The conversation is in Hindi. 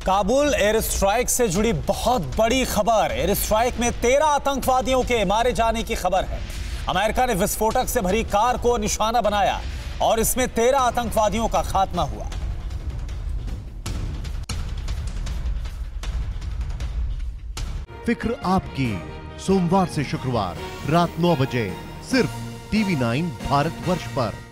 काबुल एयर स्ट्राइक से जुड़ी बहुत बड़ी खबर। एयर स्ट्राइक में 13 आतंकवादियों के मारे जाने की खबर है। अमेरिका ने विस्फोटक से भरी कार को निशाना बनाया और इसमें 13 आतंकवादियों का खात्मा हुआ। फिक्र आपकी, सोमवार से शुक्रवार रात 9 बजे सिर्फ TV9 भारतवर्ष पर।